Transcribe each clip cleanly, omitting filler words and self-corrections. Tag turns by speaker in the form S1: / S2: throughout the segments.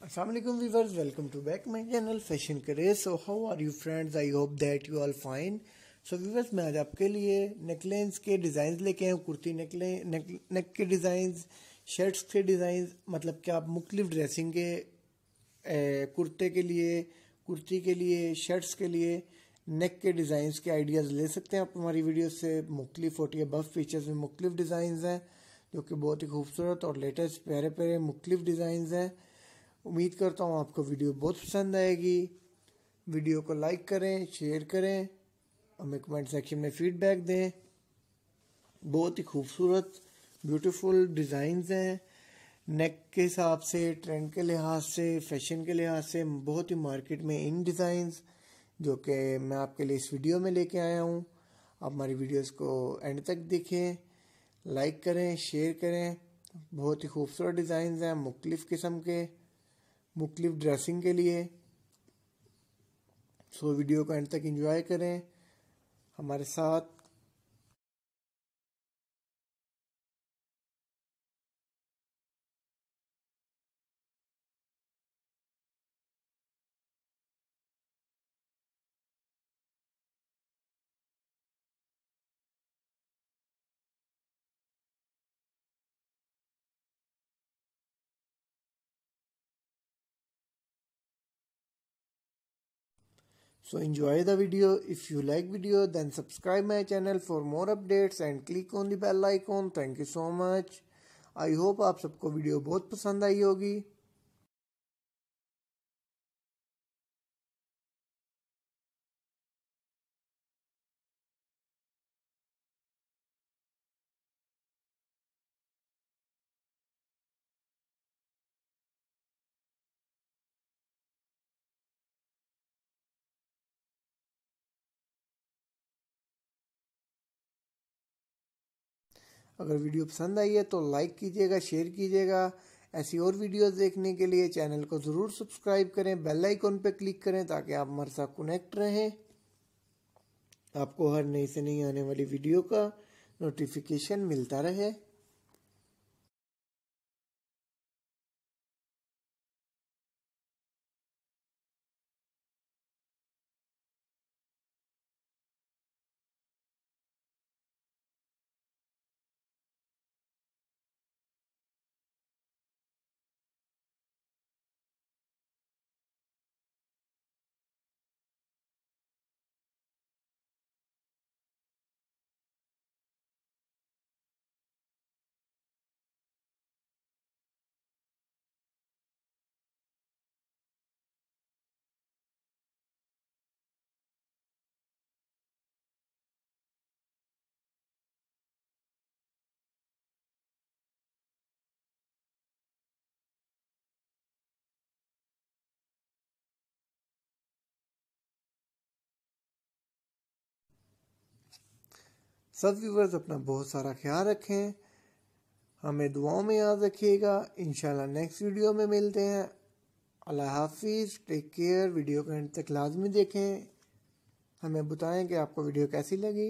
S1: Assalamualaikum viewers, welcome to back my channel Fashion Craze. So how are you friends? I hope that you all fine. So viewers, मैं आज आपके लिए necklines के design लेके आया हूँ। कुर्ती नेक के डिज़ाइन, शर्ट्स के डिज़ाइन, मतलब कि आप मुख्तलिफ ड्रेसिंग के कुर्ते के लिए, कुर्ती के लिए, शर्ट्स के लिए नेक के डिज़ाइंस के आइडियाज़ ले सकते हैं आप हमारी वीडियो से। मुख्तलिफ 40 अबव फीचर्स में मुख्तलिफ डिज़ाइन हैं जो कि बहुत ही खूबसूरत और लेटेस्ट प्यारे प्यारे मुख्तलिफ डिज़ाइन हैं। उम्मीद करता हूँ आपको वीडियो बहुत पसंद आएगी। वीडियो को लाइक करें, शेयर करें, हमें कमेंट सेक्शन में फीडबैक दें। बहुत ही खूबसूरत ब्यूटीफुल डिज़ाइंस हैं। नेक के हिसाब से, ट्रेंड के लिहाज से, फैशन के लिहाज से बहुत ही मार्केट में इन डिज़ाइंस जो कि मैं आपके लिए इस वीडियो में लेके आया हूँ। आप हमारी वीडियोस को एंड तक देखें, लाइक करें, शेयर करें। बहुत ही खूबसूरत डिज़ाइंस हैं मुख्तलिफ किस्म के, मुख्तलिफ ड्रेसिंग के लिए। सो वीडियो को एंड तक एंजॉय करें हमारे साथ। So enjoy the video. If you like video, then subscribe my channel for more updates and click on the bell icon. Thank you so much. I hope आप सबको video बहुत पसंद आई होगी। अगर वीडियो पसंद आई है तो लाइक कीजिएगा, शेयर कीजिएगा। ऐसी और वीडियोस देखने के लिए चैनल को ज़रूर सब्सक्राइब करें, बेल आइकन पे क्लिक करें ताकि आप हमारे साथ कनेक्ट रहें। आपको हर नई से नई आने वाली वीडियो का नोटिफिकेशन मिलता रहे। सब व्यूवर्स अपना बहुत सारा ख्याल रखें, हमें दुआओं में याद रखिएगा। इंशाल्लाह नेक्स्ट वीडियो में मिलते हैं। अल्लाह हाफिज़, टेक केयर। वीडियो को एंड तक लाजमी देखें, हमें बताएं कि आपको वीडियो कैसी लगी।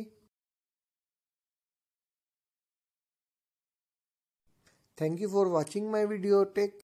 S1: Thank you for watching my video. Take